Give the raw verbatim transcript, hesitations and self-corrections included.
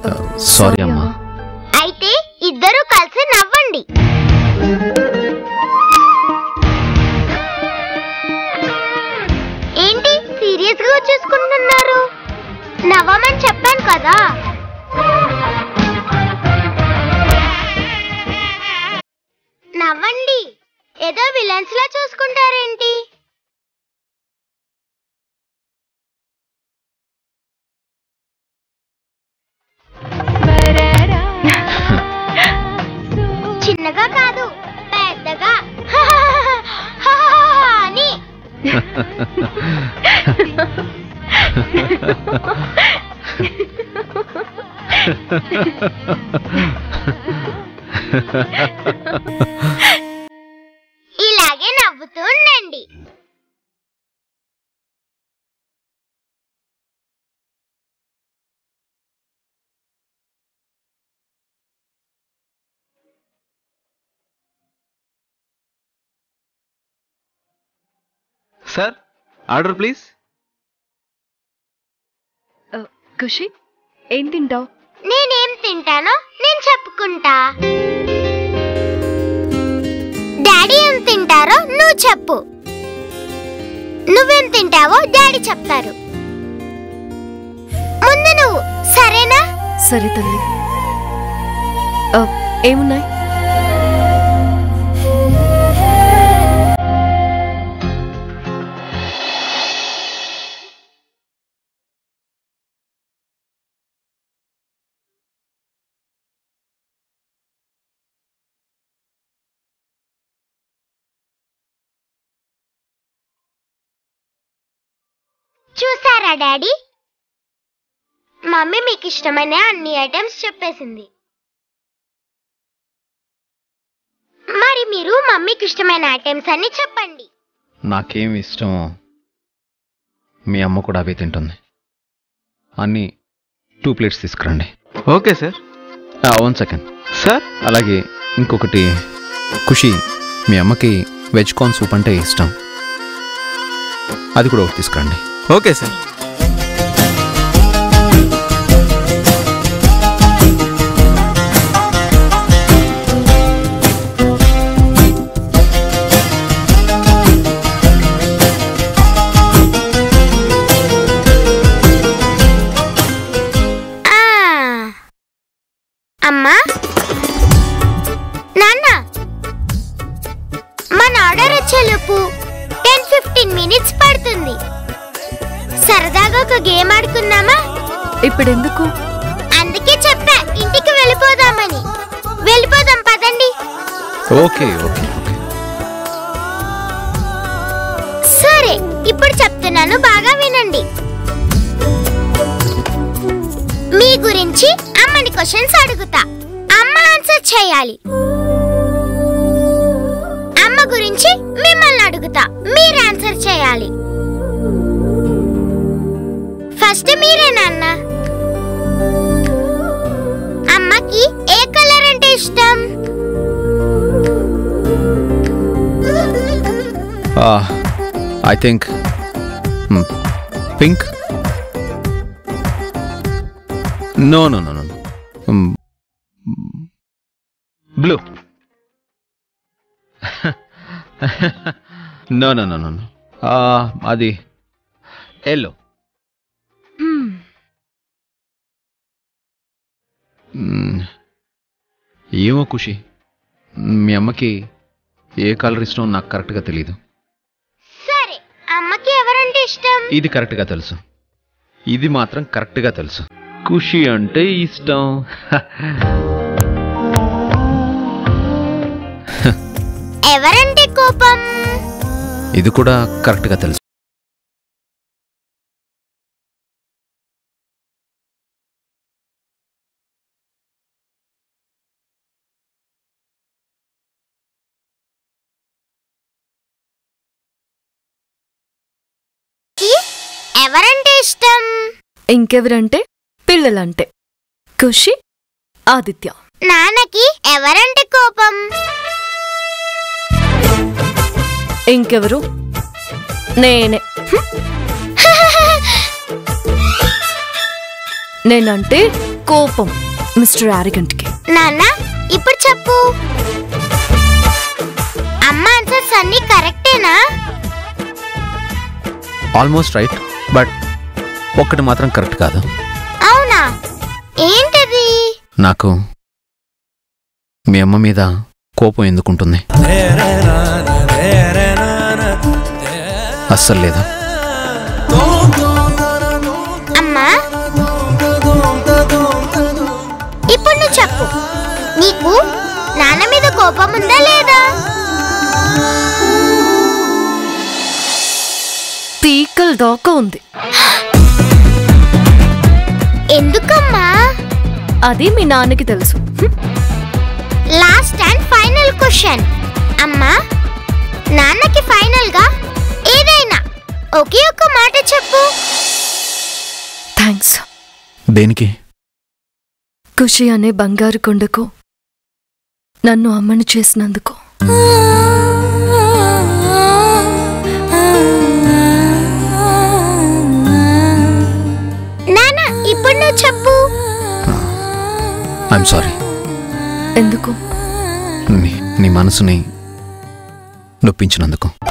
Sorry అమ్మా. అయితే ఇద్దరు కలిసి నవ్వండి. ఏంటి సీరియస్ గా చూసుకుంటున్నారు? నవ్వమని చెప్పాను కదా. నవ్వండి. ఏదో విలన్స్ లా చూసుకుంటారేంటి? చిన్నగా కాదు పెద్దగా అని. ఇలాగే నవ్వుతూ ఉండండి. Sir order please. ఖుషి ఏం తింటావు? నేనేం తింటానో నేను చెప్పుకుంటా. డాడీ ఏం తింటారో నువ్వు చెప్పు. నువ్వేం తింటావో డాడీ చెప్తారు. ముందు నువ్వు, సరేనా? సరే తల్లి. ఏమున్నాయి? చూసారా డాడీ, మమ్మీ మీకు ఇష్టమైన అన్ని ఐటమ్స్ చెప్పేసింది. మరి మీరు మమ్మీకి ఇష్టమైన ఐటమ్స్ అన్ని చెప్పండి. నాకేమి ఇష్టమో మీ అమ్మ కూడా అవే తింటుంది. అన్నీ టూ ప్లేట్స్ తీసుకురండి. Okay sir. One second sir. అలాగే ఇంకొకటి, ఖుషి మీ అమ్మకి వెజ్ కార్న్ సూప్ అంటే ఇష్టం, అది కూడా ఒకటి తీసుకురండి. Okay sir. అమ్మా, నాన్న, మన ఆర్డర్ వచ్చేలోపు టెన్ ఫిఫ్టీన్ మినిట్స్ పడుతుంది. సరదాగా ఒక గేమ్ ఆడుకుందామా? ఇప్పుడెందుకు? అందుకే చెప్పా ఇంటికి వెళ్ళిపోదామని. వెళ్ళిపోదాం పదండి. ఓకే ఓకే సరే, ఇప్పుడు చెప్తున్నాను, బాగా వినండి. మీ గురించి అమ్మని క్వశ్చన్స్ అడుగుతా, అమ్మ ఆన్సర్ చేయాలి. అమ్మ గురించి మిమ్మల్ని అడుగుతా, మీరు ఆన్సర్ చేయాలి. ఫస్ట్ మీరే నాన్న. అమ్మకి ఏ కలర్ అంటే ఇష్టం? I think pink. No no no no blue. No no no no అది ఎల్లో. ఏమో ఖుషి, మీ అమ్మకి ఏ కలర్ ఇష్టం నాకు కరెక్ట్గా తెలీదు. సరే, అమ్మకి ఎవరంటే ఇష్టం? ఇది కరెక్ట్గా తెలుసు, ఇది మాత్రం కరెక్ట్గా తెలుసు, ఖుషి అంటే ఇష్టం. ఎవరంటే కోపం? ఇది కూడా కరెక్ట్గా తెలుసు. ఎవరంటే ఇష్టం? ఇంకెవరంటే పిల్లలంటే ఖుషి, ఆదిత్య. నాన్నకి ఎవరంటే కోపం? ఇంకెవరు? నేనే. నేనంటే కోపం మిస్టర్ యారిగంట్కి. నాన్న ఇప్పుడు చెప్పు, అమ్మ ఆన్సర్స్ అన్ని కరెక్టేనా? ఆల్మోస్ట్ రైట్, బట్ ఒక్కటి మాత్రం కరెక్ట్ కాదు. అవునా, ఏంటది? నాకు మీ అమ్మ మీద కోపం ఎందుకుంటుంది? అస్సలు లేదు. అమ్మా ఇప్పుడు నువ్వు చెప్పు, నీకు నాన్న మీద కోపం ఉందా లేదా? పీకల్ దాకా ఉంది. ఎందుకమ్మా? అది మీ నాన్నకి తెలుసు. Last and final question. అమ్మా, నాన్నకి ఫైనల్ గా ఏదైనా ఒకే ఒక్క మాట చెప్పు. థ్యాంక్స్. దేనికి? ఖుషి అనే బంగారు కొండకు నన్ను అమ్మని చేసినందుకు. నాన్న ఇప్పుడు నువ్వు చెప్పు. I'm sorry. ఎందుకు? నీ నీ మనసుని నొప్పించినందుకు.